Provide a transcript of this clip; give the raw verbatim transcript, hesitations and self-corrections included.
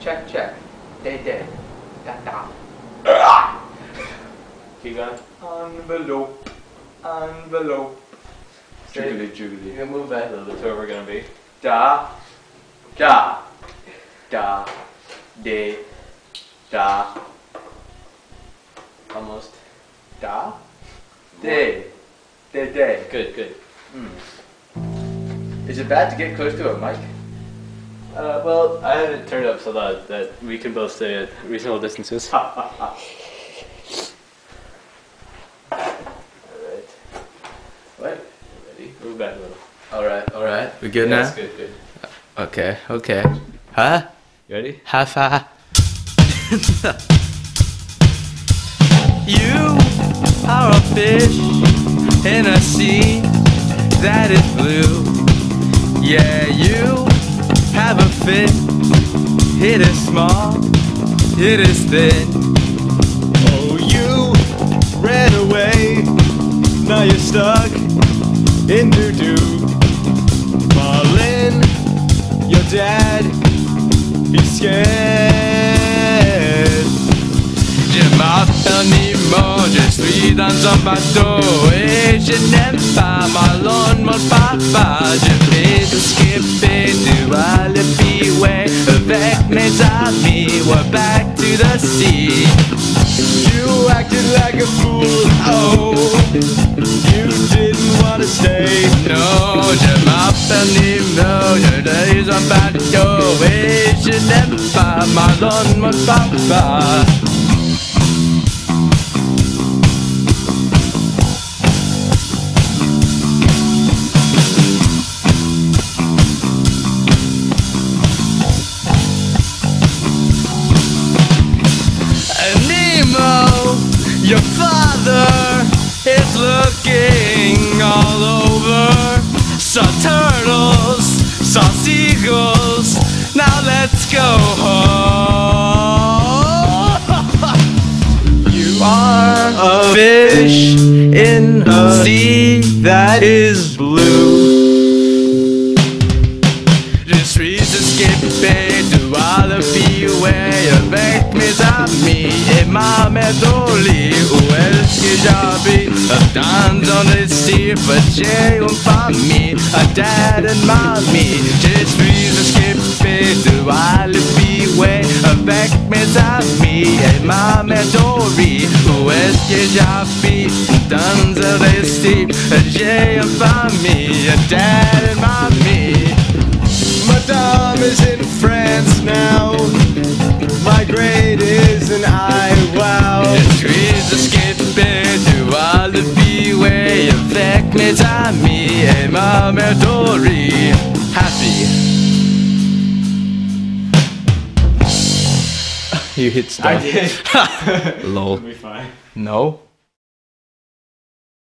check, check. Day, day. Da, da. Keep going. Envelope. Envelope. Jiggly, jiggly. You can move back a little bit to where we're gonna be. Da. Da. Da. Day. Da. Almost. Da. Day. Day, day. Good, good. Mm. Is it bad to get close to a mic? Uh, well, I have it turned up so that, that we can both stay at reasonable distances. Alright. What? Ready? Move back a little. Alright, alright. We good Yeah, now? that's good, good. Okay, okay. Huh? You ready? High five. You are a fish in a sea that is blue. Yeah, you have a fin. It is small, it is thin. Oh, you ran away, now you're stuck in doo-doo. Marlin, your dad, he's scared. Je m'appelle Nemo, je suis dans un bateau et je n'aime pas Marlon, mon papa. Je vais escaper to Alibi Way avec mes amis. We're back to the sea. You acted like a fool, Oh, you didn't want to stay. no, je m'appelle Nemo, je suis un bateau et je n'aime pas Marlon, mon papa. Nemo, your father is looking all over. Saw turtles, saw seagulls. Now let's go home. You are a fish in a sea that is blue. Je suis escapé de Alibi Way avec mes amis et ma mère au lit. Où est-ce que j'habite? Dans un récif, j'ai une famille, un dad and mommy. Je suis escapé de Alibi Way avec mes amis et ma mère au lit. Où est-ce que j'habite? Dans un récif, j'ai une famille, un dad and mommy. Madame is in France now, my grade is an I, wow. Je suis escapé de Alibi Way avec mes amis et ma mère Dory. Happy. You hit stop. I did. Lol. It'll be fine. No.